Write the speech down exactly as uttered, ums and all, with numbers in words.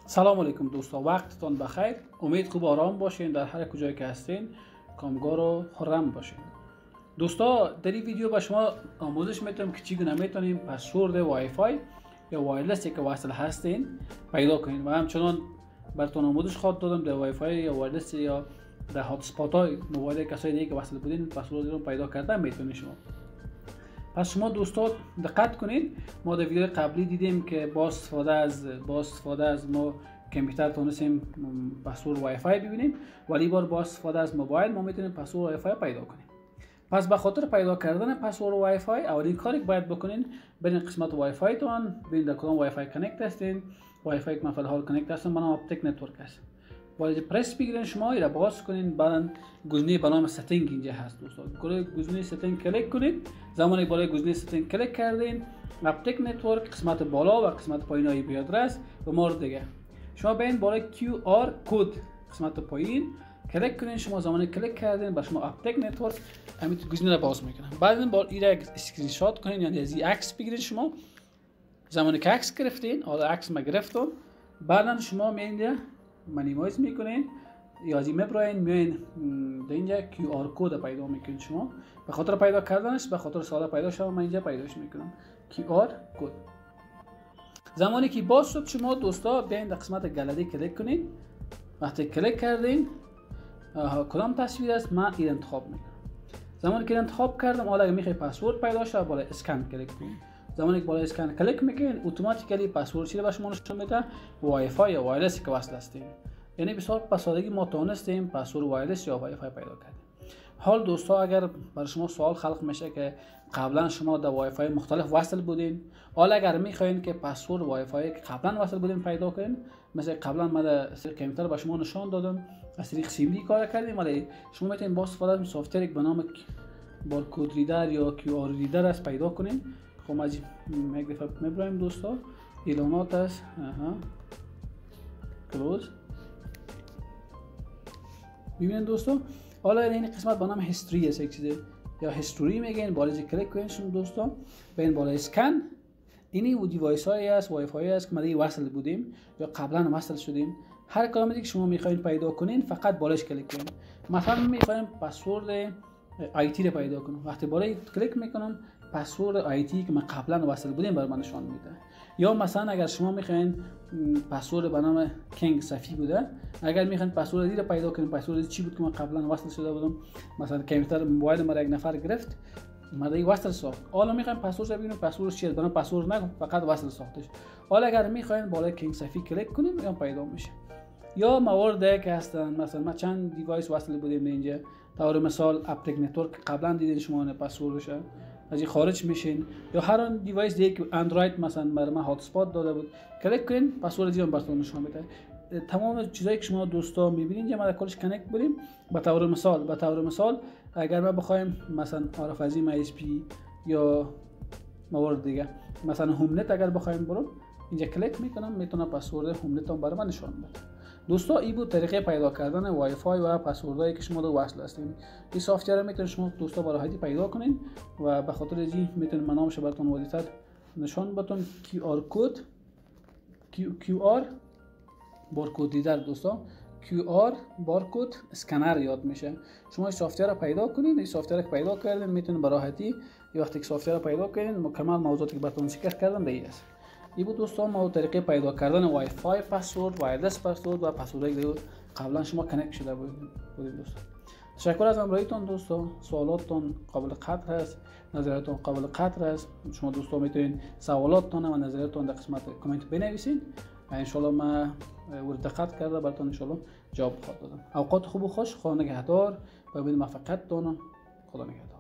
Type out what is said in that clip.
سلام علیکم دوستان، وقتتان بخیر. امید خوب آرام باشین، در هر کجایی که هستین کامگار و خرم باشین. دوستا در این ویدیو به شما آموزش میتونم که چگونه میتونیم پسورد وای فای یا وایرلسی که وصل هستین پیدا کنین و همچنان براتون آموزش خواهد دادم در وای فای یا وایرلس یا در هات اسپات های موبایل کسایی دیگه که وصل بودین پسورد رو پیدا کردن میتونین شما. پس شما دوستان دقت کنین، ما در ویدیو قبلی دیدیم که با استفاده از با استفاده از ما کامپیوتر تونستیم پسورد وای فای ببینیم، ولی بار با استفاده از موبایل ما میتونیم پسورد وای فای پیدا کنیم. پس به خاطر پیدا کردن پسورد وای فای اولین کاری که باید بکنین برین قسمت وای فای تون، ببین در کدام وای فای کانکت هستین. وای فای که من فعلا کانکت هستم به نام اپتیک نتورک است. باید پرس بگیرین شما این را باز کنین، بعدن گزینه به نام ستینگ اینجا هست دوستان. گزینه ستینگ کلیک کنید. زمانی که بالای گزینه ستینگ کلیک کردین اپتیک نتورک قسمت بالا و قسمت پایین های بی آدرس و مورد دیگه شما ببین بالای کیو آر کد قسمت پایین کلیک کنین. شما زمانی کلیک کردین با شما اپتیک نتورک همین گزینه را باز میکنه. بعد با این را اسکرین شات کنین، یعنی از این عکس بگیرین. شما زمانی که عکس گرفتین، حالا عکس ما گرفتم، بعدن شما میایین منیمایز میکنین یا از این میبراین میایین در اینجا کیو آر کد پیدا میکنین. شما به خاطر پیدا کردنش به خاطر ساده پیدا شد من اینجا پیداش میکنم کیو آر کد. زمانی که باز شد شما دوستا بیاین در قسمت گالری کلیک کنین. وقتی کلیک کردین کدام تصویر است من این انتخاب میکنم. زمانی که انتخاب کردم حالا میخوای پسورد پیدا شه بالا اسکن کلیک کنین. زمانی که بالا اسکن کلیک میکنین اتوماتیکلی پسورد چیه به شما نشون میده وای فای یا وایرلس که وصل هستین. یعنی بسیار به سادگی ما تونستیم پسورد وایرلس یا وای فای پیدا کردیم. حال دوستا اگر برای شما سوال خلق میشه که قبلا شما در وای فای مختلف وصل بودین، حالا اگر میخواین که پسورد وای فای که قبلا وصل بودین پیدا کنین، مثلا قبلا ما در کامپیوتر به شما نشان دادم از طریق سیم دی کار کردیم، ولی شما میتونین با استفاده از سافت ویر به نام بارکد ریدر یا کیو آر ریدر است پیدا کنین. خب از یک دفعه میبرایم دوستا اعلانات است اها کلوز. ببینید دوستو حالا این قسمت به نام هیستوری است، یک چیز یا هیستوری میگن. بالای کلیک کنین شما دوستان ببین بالای اسکن اینی و دیوایس های است وای فای است که ما دیگه وصل بودیم یا قبلا وصل شدیم. هر کدوم دیگه شما میخواین پیدا کنین فقط بالاش کلیک کنین. مثلا میخوایم پسورد آی تی رو پیدا کنم، وقتی بالای کلیک میکنم پسورد آی تی که ما قبلا وصل بودیم برای من نشان میده. یا مثلا اگر شما میخواین پسورد به نام کینگ صفی بوده، اگر میخواین پسورد رو پیدا کنین پسورد چی بود که من قبلا وصل شده بودم، مثلا کامپیوتر موبایل ما یک نفر گرفت ما دیگه وصل ساخت، حالا میخواین پسورد رو ببینیم پسورد چیه، برام پسورد نگم فقط وصل ساختش. حالا اگر میخواین بالای کینگ صفی کلیک کنین یا پیدا میشه. یا موارد که هستن مثلا ما چند دیوایس وصل بودیم اینجا، طور مثال اپتیک نتورک قبلا دیدین شما نه پسوردش از این خارج میشین، یا هر دیوایس دیگه که اندروید مثلا برای ما هات اسپات داده بود کلیک کنین پسورد دیگه براتون نشون میده. تمام چیزایی که شما دوستا میبینین ما در کلش کانکت بریم. به طور مثال به طور مثال اگر ما بخوایم مثلا آر اف ام اس پی یا موارد دیگه مثلا هوم نت اگر بخوایم برم اینجا کلیک میکنم میتونم پسورد هوم نت رو برای من نشون بده. دوستا این بود طریقه پیدا کردن وای فای و پسوردهایی که شما دو وصل هستین. این سافت ویر میتونید شما دوستا با راحتی پیدا کنین و به خاطر اینکه میتونید منامش براتون واضح‌تر نشان بدم کیو آر کد کیو آر بارکد ریدر دوستا کیو آر بارکد اسکنر یاد میشه. شما این سافت ویر رو پیدا کنین. این سافت ویر رو پیدا کردین میتونید با راحتی این وقتی که سافت ویر رو پیدا کنین مکمل موضوعاتی که براتون ذکر کردم دیگه است. این بود دوستان ما طریقه پیدا کردن وای فای پسورد وایرلس پسورد و پسوردی که قبلا شما کانکت شده بودید دوستان. تشکر از همراهیتون دوستان. سوالاتتون قابل قدر است، نظریاتتون قابل قدر است. شما دوستان میتونید سوالاتتون و نظریاتتون در قسمت کامنت بنویسید و ان شاء الله ما ورد دقت کرده براتون ان شاء الله جواب خواهم دادم. اوقات خوب و خوش، خدا نگهدار و امید موفقیت دارم. خدا نگهدار.